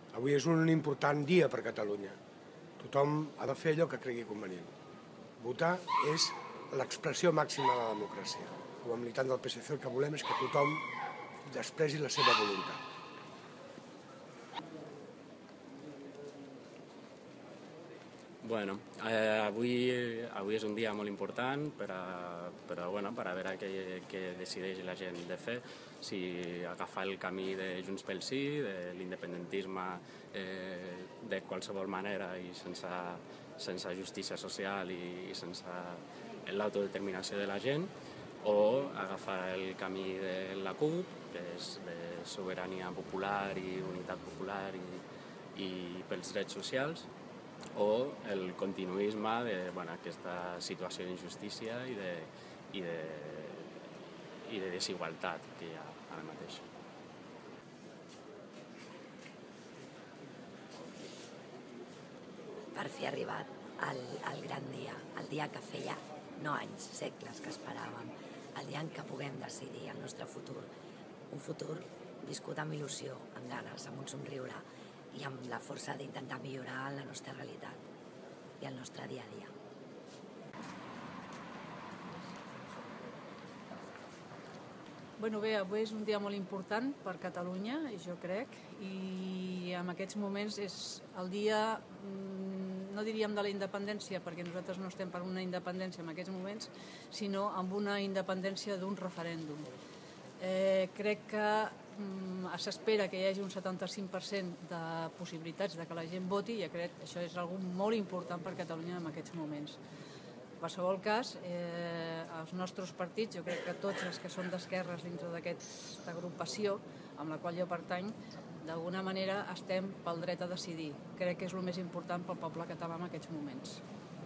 Avui és un important dia per Catalunya. Tothom ha de fer allò que cregui convenient. Votar és l'expressió màxima de la democràcia. Com a militant del PSC el que volem és que tothom expressi la seva voluntat. Bueno, avui és un dia molt important per a veure què decideix la gent de fer, si agafar el camí de Junts pel Sí, de l'independentisme de qualsevol manera i sense justícia social i sense l'autodeterminació de la gent, o agafar el camí de la CUP, que és de sobirania popular i unitat popular i pels drets socials, o el continuisme d'aquesta situació d'injustícia i de desigualtat que hi ha ara mateix. Per fi ha arribat el gran dia, el dia que feia no anys, segles que esperàvem, el dia en què puguem decidir el nostre futur, un futur viscut amb il·lusió, amb ganes, amb un somriure i amb la força d'intentar millorar la nostra realitat i el nostre dia a dia. Bé, avui és un dia molt important per Catalunya, jo crec, i en aquests moments és el dia, no diríem de la independència, perquè nosaltres no estem per una independència en aquests moments, sinó amb una independència d'un referèndum. Crec que s'espera que hi hagi un 75% de possibilitats de que la gent voti i crec que això és una cosa molt important per Catalunya en aquests moments. En qualsevol cas, els nostres partits, jo crec que tots els que són d'esquerres dintre d'aquesta agrupació amb la qual jo pertany, d'alguna manera estem pel dret a decidir. Crec que és el més important pel poble català en aquests moments.